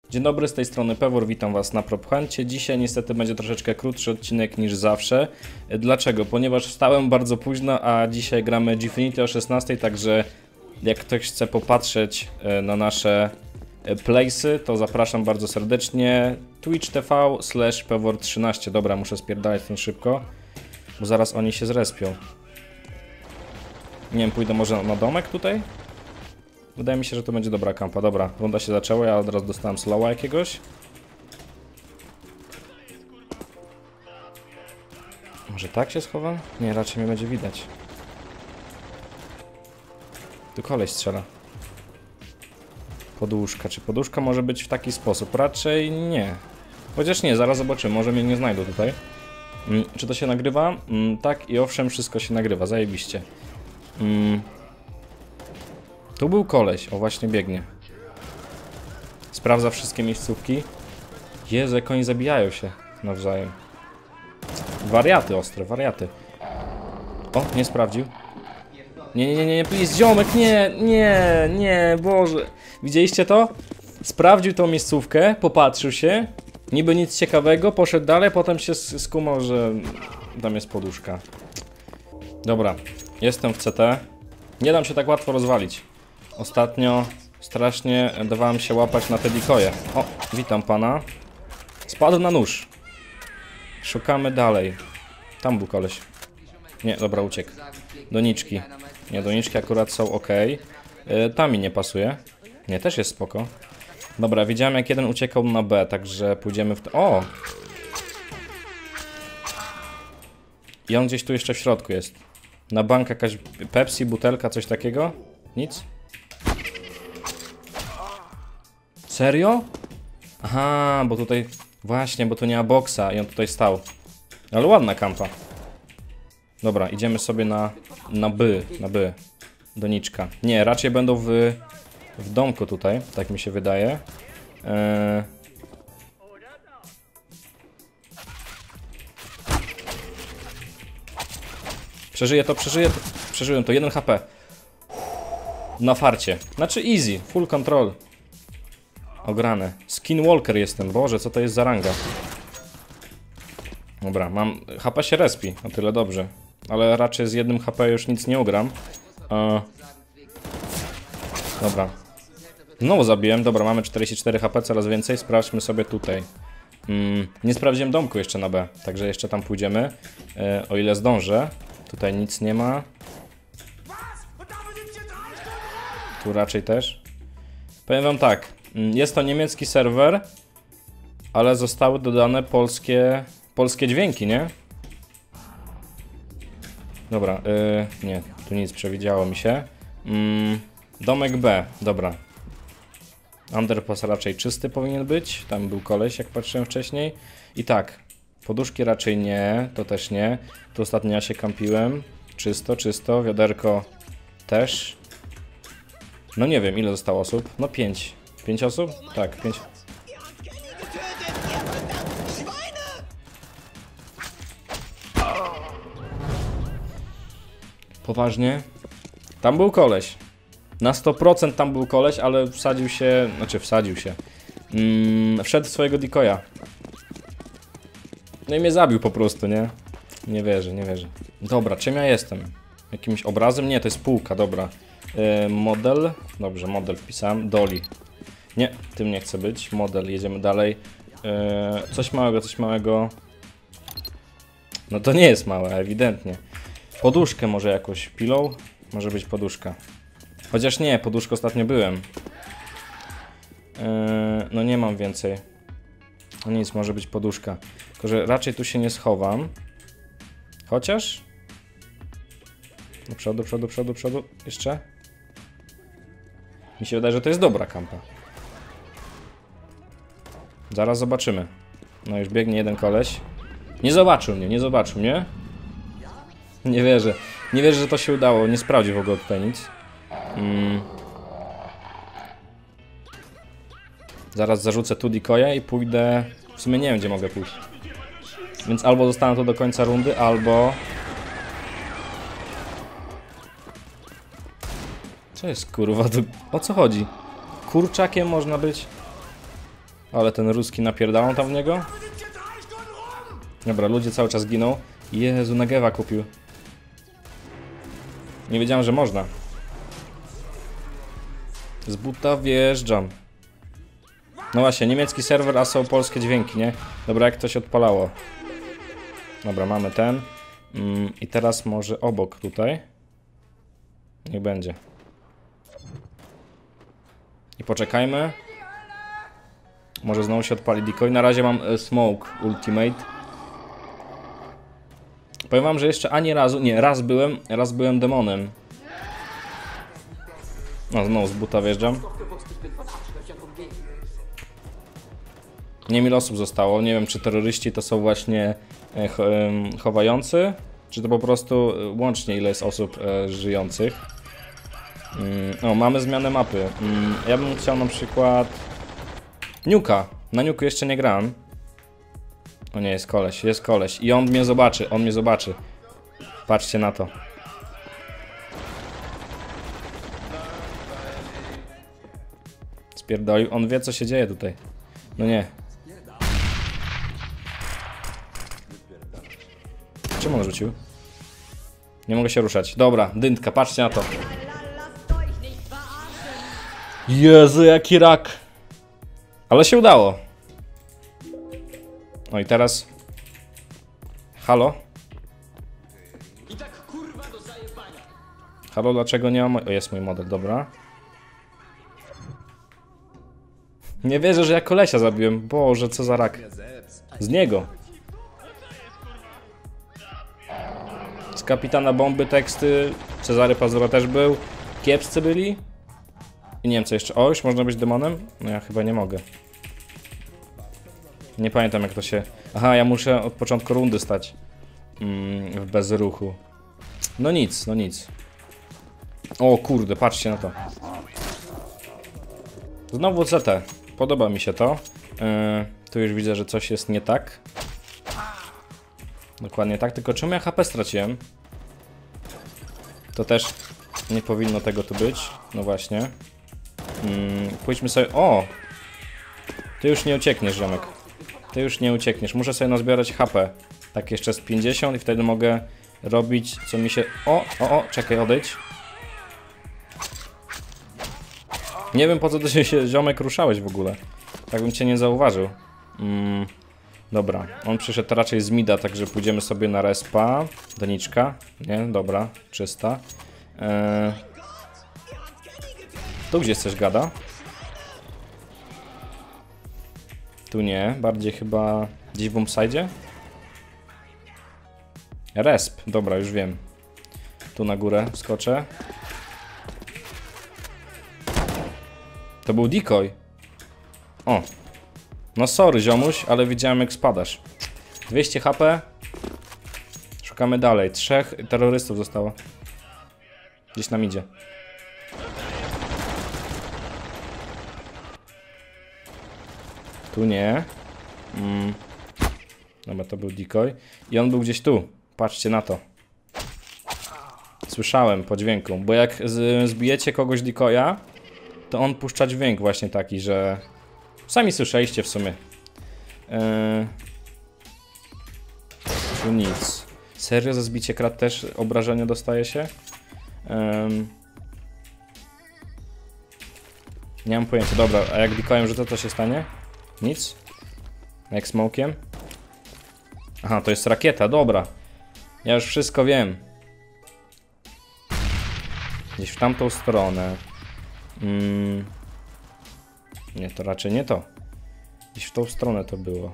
Dzień dobry, z tej strony Pewor, witam Was na PropHuncie. Dzisiaj niestety będzie troszeczkę krótszy odcinek niż zawsze. Dlaczego? Ponieważ wstałem bardzo późno, a dzisiaj gramy Gfinity o 16, także jak ktoś chce popatrzeć na nasze playsy, to zapraszam bardzo serdecznie. Twitch TV/Pewor13. Dobra, muszę spierdalać ten szybko, bo zaraz oni się zrespią. Nie wiem, pójdę może na domek tutaj? Wydaje mi się, że to będzie dobra kampa. Dobra, runda się zaczęła, ja od razu dostałem slowa jakiegoś. Może tak się schowam? Nie, raczej mnie będzie widać. Tu koleś strzela. Poduszka. Czy poduszka może być w taki sposób? Raczej nie. Chociaż nie, zaraz zobaczymy. Może mnie nie znajdą tutaj. Czy to się nagrywa? Tak i owszem, wszystko się nagrywa. Zajebiście. Tu był koleś, o właśnie biegnie. Sprawdza wszystkie miejscówki. Jezu, jak oni zabijają się nawzajem. Wariaty ostre, wariaty. O, nie sprawdził. Nie, please, ziomek, nie, Boże. Widzieliście to? Sprawdził tą miejscówkę, popatrzył się. Niby nic ciekawego, poszedł dalej, potem się skumał, że tam jest poduszka. Dobra, jestem w CT. Nie dam się tak łatwo rozwalić. Ostatnio strasznie dawałem się łapać na te decoje. O, witam pana. Spadł na nóż. Szukamy dalej. Tam był koleś. Nie, dobra, uciekł. Doniczki. Nie, doniczki akurat są ok. Tam mi nie pasuje. Nie, też jest spoko. Dobra, widziałem jak jeden uciekał na B, także pójdziemy w to. O! I on gdzieś tu jeszcze w środku jest. Na bank jakaś Pepsi, butelka, coś takiego? Nic? Serio? Aha, bo tutaj... Właśnie, bo tu nie ma boksa i on tutaj stał. Ale ładna kampa. Dobra, idziemy sobie na B. Doniczka. Nie, raczej będą w domku tutaj, tak mi się wydaje. Przeżyłem to, 1 HP. Na farcie. Znaczy easy, full control. Ograne. Skinwalker jestem, Boże, co to jest za ranga? Dobra, mam... HP się respi, o tyle dobrze. Ale raczej z 1 HP już nic nie ugram. Dobra. Znowu zabiłem, dobra, mamy 44 HP, coraz więcej. Sprawdźmy sobie tutaj. Nie sprawdziłem domku jeszcze na B, także jeszcze tam pójdziemy. O ile zdążę. Tutaj nic nie ma. Tu raczej też. Powiem wam tak. Jest to niemiecki serwer, ale zostały dodane polskie dźwięki, nie? Dobra, nie, tu nic przewidziało mi się. Domek B, dobra. Underpass raczej czysty powinien być. Tam był koleś, jak patrzyłem wcześniej. I tak, poduszki raczej nie, to też nie. Tu ostatnio ja się kampiłem. Czysto, wiaderko też. No nie wiem, ile zostało osób? No 5. 5 osób? Tak, 5. Poważnie? Tam był koleś. Na 100% tam był koleś, ale wsadził się... Wszedł w swojego decoya. No i mnie zabił po prostu, nie? Nie wierzę. Dobra, czym ja jestem? Jakimś obrazem? Nie, to jest półka, dobra. Model. Dobrze, model wpisałem. Dolly. Nie, tym nie chcę być. Model, jedziemy dalej. Coś małego. No to nie jest małe, ewidentnie. Poduszkę może jakoś. Pillow? Może być poduszka. Chociaż nie, poduszkę ostatnio byłem. No nie mam więcej. No nic, może być poduszka. Tylko, że raczej tu się nie schowam. Chociaż... Do przodu. Jeszcze? Mi się wydaje, że to jest dobra kampa. Zaraz zobaczymy. No już biegnie jeden koleś. Nie zobaczył mnie. Nie wierzę, że to się udało. Nie sprawdził w ogóle tutaj nic. Zaraz zarzucę tu decoya i pójdę... W sumie nie wiem, gdzie mogę pójść. Więc albo zostanę tu do końca rundy, albo... Co jest kurwa? O co chodzi? Kurczakiem można być? Ale ten ruski napierdalał tam w niego. Dobra, ludzie cały czas giną. Jezu, Negewa kupił. Nie wiedziałem, że można. Z buta wjeżdżam. No właśnie, niemiecki serwer, a są polskie dźwięki, nie? Dobra, jak to się odpalało? Dobra, mamy ten. I teraz może obok tutaj. Niech będzie. I poczekajmy. Może znowu się odpali decoy. Na razie mam smoke ultimate. Powiem wam, że jeszcze ani razu... Nie, raz byłem demonem. No, znowu z buta wjeżdżam. Nie wiem ile osób zostało. Nie wiem, czy terroryści to są właśnie chowający, czy to po prostu łącznie ile jest osób żyjących. O, mamy zmianę mapy. Ja bym chciał na przykład Nuka. Na Nuku jeszcze nie grałem. O nie, jest koleś. I on mnie zobaczy, Patrzcie na to. Spierdolił, on wie co się dzieje tutaj. No nie. Czemu on rzucił? Nie mogę się ruszać. Dobra, dyntka, patrzcie na to. Jezu, jaki rak. Ale się udało. No i teraz... Halo? Halo, dlaczego nie ma... O, jest mój model, dobra. Nie wierzę, że ja kolesia zabiłem. Boże, co za rak. Z niego. Z kapitana bomby teksty. Cezary Pazura też był. Kiepscy byli. I nie wiem co jeszcze. O, już można być demonem? No ja chyba nie mogę. Nie pamiętam jak to się... Aha, ja muszę od początku rundy stać. W bezruchu. No nic, no nic. O kurde, patrzcie na to. Znowu CT. Podoba mi się to. Tu już widzę, że coś jest nie tak. Dokładnie tak, tylko czemu ja HP straciłem? To też nie powinno tego tu być. No właśnie. Pójdźmy sobie... O! Ty już nie uciekniesz, ziomek. Ty już nie uciekniesz. Muszę sobie nazbierać HP. Tak jeszcze z 50 i wtedy mogę robić, co mi się... O, czekaj, odejdź. Nie wiem po co ty się, ziomek, ruszałeś w ogóle. Tak bym cię nie zauważył. Dobra, on przyszedł raczej z mida, także pójdziemy sobie na respa. Doniczka. Nie, dobra, czysta. Tu gdzieś coś gada. Tu nie, bardziej chyba gdzieś w bombside. Resp, dobra, już wiem. Tu na górę skoczę. To był decoy. O. No sorry ziomuś, ale widziałem jak spadasz. 200 HP. Szukamy dalej. 3 terrorystów zostało. Gdzieś nam idzie. Tu nie. Dobra, to był decoy. I on był gdzieś tu. Patrzcie na to. Słyszałem po dźwięku. Bo jak zbijecie kogoś decoya, to on puszcza dźwięk właśnie taki, że... Sami słyszeliście w sumie. Tu nic. Serio, za zbicie krat też obrażenia dostaje się? Nie mam pojęcia. Dobra, a jak decoyem rzucę, to się stanie? Nic? Jak smokiem? Aha, to jest rakieta, dobra. Ja już wszystko wiem. Gdzieś w tamtą stronę. Nie, to raczej nie to. Gdzieś w tą stronę to było.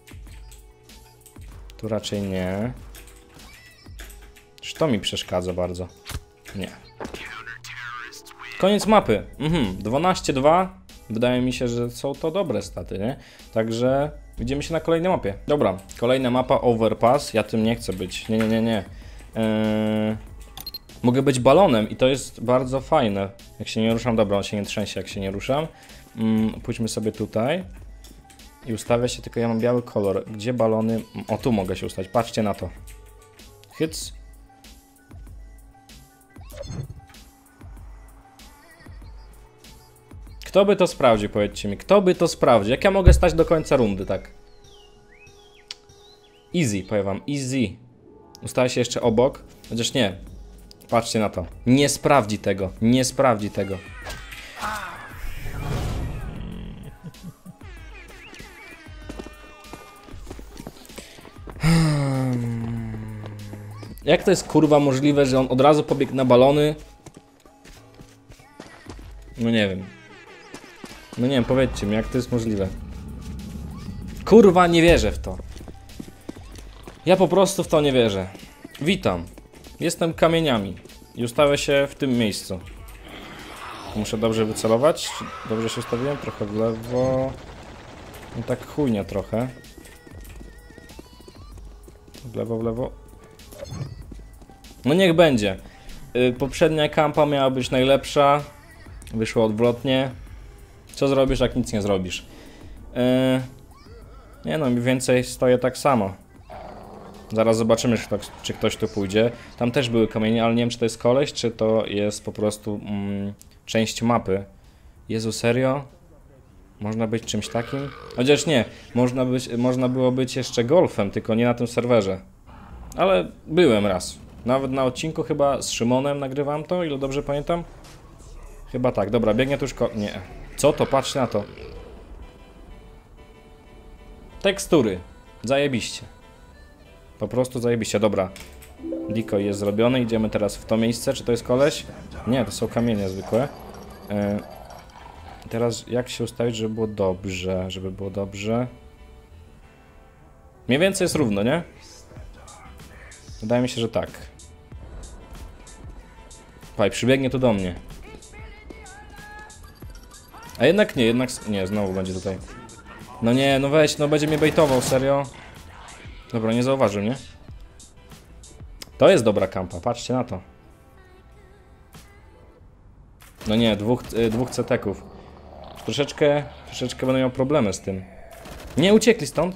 Tu raczej nie. Czy to mi przeszkadza bardzo? Nie. Koniec mapy. 12-2. Wydaje mi się, że są to dobre staty, nie? Także widzimy się na kolejnej mapie. Dobra, kolejna mapa Overpass. Ja tym nie chcę być. Nie. Mogę być balonem i to jest bardzo fajne. Jak się nie ruszam, dobra, on się nie trzęsie jak się nie ruszam. Pójdźmy sobie tutaj. I ustawia się, tylko ja mam biały kolor. Gdzie balony? O, tu mogę się ustawić. Patrzcie na to. Hyc. Kto by to sprawdził, powiedzcie mi. Kto by to sprawdził? Jak ja mogę stać do końca rundy, tak? Easy, powiem wam. Easy. Ustawię się jeszcze obok. Chociaż nie. Patrzcie na to. Nie sprawdzi tego. Nie sprawdzi tego. Jak to jest kurwa możliwe, że on od razu pobiegł na balony? No nie wiem. No nie wiem, powiedzcie mi, jak to jest możliwe. Kurwa, nie wierzę w to. Ja po prostu w to nie wierzę. Witam. Jestem kamieniami. I ustawię się w tym miejscu. Muszę dobrze wycelować. Dobrze się ustawiłem? Trochę w lewo. No tak chujnia trochę. W lewo, w lewo. No niech będzie. Poprzednia kampa miała być najlepsza. Wyszło odwrotnie. Co zrobisz, jak nic nie zrobisz? Nie no, mniej więcej stoję tak samo. Zaraz zobaczymy, czy ktoś tu pójdzie. Tam też były kamienie, ale nie wiem, czy to jest koleś, czy to jest po prostu część mapy. Jezu, serio? Można być czymś takim? Chociaż nie, można było być jeszcze golfem, tylko nie na tym serwerze. Ale byłem raz. Nawet na odcinku chyba z Szymonem nagrywam to, ile dobrze pamiętam. Chyba tak, dobra, biegnie tu już nie. Co to? Patrzcie na to. Tekstury. Zajebiście. Po prostu zajebiście, dobra. Decoy jest zrobiony, idziemy teraz w to miejsce. Czy to jest koleś? Nie, to są kamienie zwykłe. Teraz jak się ustawić, żeby było dobrze? Żeby było dobrze. Mniej więcej jest równo, nie? Wydaje mi się, że tak. Faj, przybiegnie tu do mnie. A jednak nie, nie, znowu będzie tutaj. No nie, no weź, no będzie mnie bejtował, serio. Dobra, nie zauważył, nie? To jest dobra kampa, patrzcie na to. No nie, dwóch ceteków. Troszeczkę będę miał problemy z tym. Nie uciekli stąd.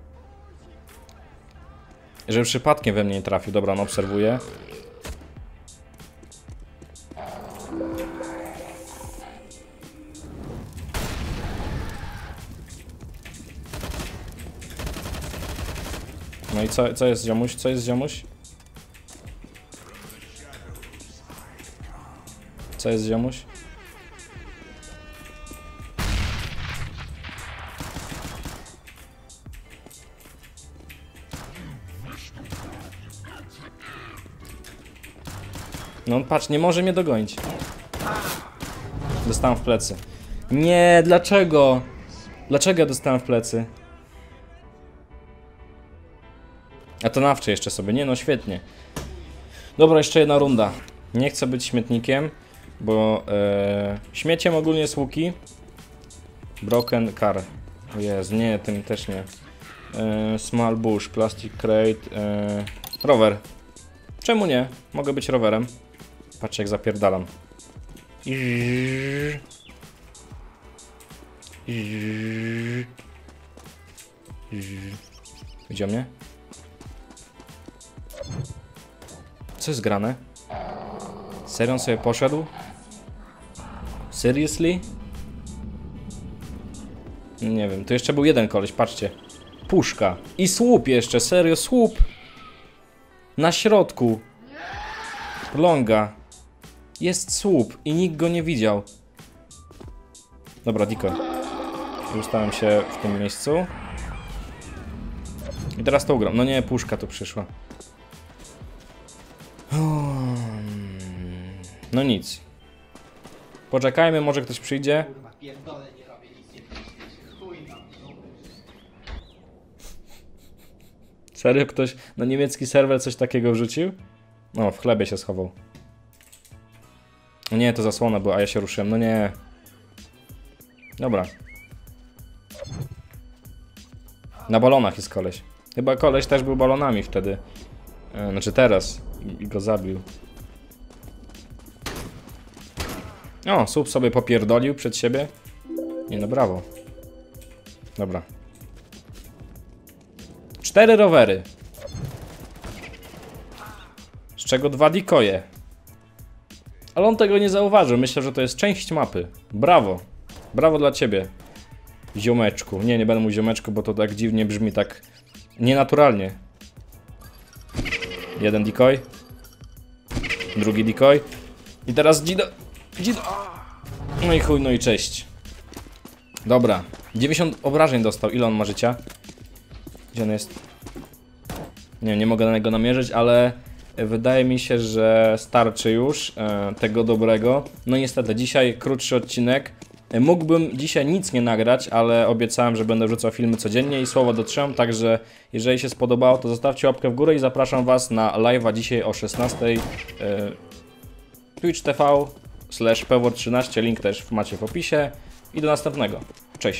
Żeby przypadkiem we mnie nie trafił. Dobra, no obserwuję. No i co jest, ziomuś? Co jest, ziomuś? Co jest, ziomuś? No patrz, nie może mnie dogonić. Dostałem w plecy. Nie, dlaczego? Dlaczego ja dostałem w plecy? A to nawcze jeszcze sobie. Nie no, świetnie. Dobra, jeszcze jedna runda. Nie chcę być śmietnikiem, bo śmieciem ogólnie jest łuki. Broken car. O Jezu, nie, tym też nie. Small bush, plastic crate. Rower. Czemu nie? Mogę być rowerem. Patrzcie, jak zapierdalam. Widział mnie? Co jest grane? Serio on sobie poszedł? Seriously? Nie wiem, tu jeszcze był jeden koleś, patrzcie. Puszka. I słup jeszcze, serio, słup. Na środku. Longa. Jest słup i nikt go nie widział. Dobra, Decoy. Ustałem się w tym miejscu. I teraz to ugram. No nie, puszka tu przyszła. No nic. Poczekajmy, może ktoś przyjdzie. Serio ktoś na niemiecki serwer coś takiego wrzucił? No, w chlebie się schował. No nie, to zasłona była, a ja się ruszyłem. No nie. Dobra. Na balonach jest koleś. Chyba koleś też był balonami wtedy. Znaczy teraz. I go zabił. O, słup sobie popierdolił przed siebie. Nie no, brawo. Dobra. 4 rowery. Z czego 2 decoye. Ale on tego nie zauważył. Myślę, że to jest część mapy. Brawo. Brawo dla ciebie. Ziomeczku. Nie będę mówił ziomeczku, bo to tak dziwnie brzmi, tak nienaturalnie. Jeden decoy. Drugi decoy. I teraz Dzido. No i chuj, no i cześć. Dobra. 90 obrażeń dostał. Ile on ma życia? Gdzie on jest? Nie mogę na niego namierzyć, ale wydaje mi się, że starczy już tego dobrego. No niestety, dzisiaj krótszy odcinek. Mógłbym dzisiaj nic nie nagrać, ale obiecałem, że będę wrzucał filmy codziennie i słowa dotrzymam, także jeżeli się spodobało, to zostawcie łapkę w górę i zapraszam was na live'a dzisiaj o 16 Twitch TV/Pewor13, link też macie w opisie i do następnego. Cześć!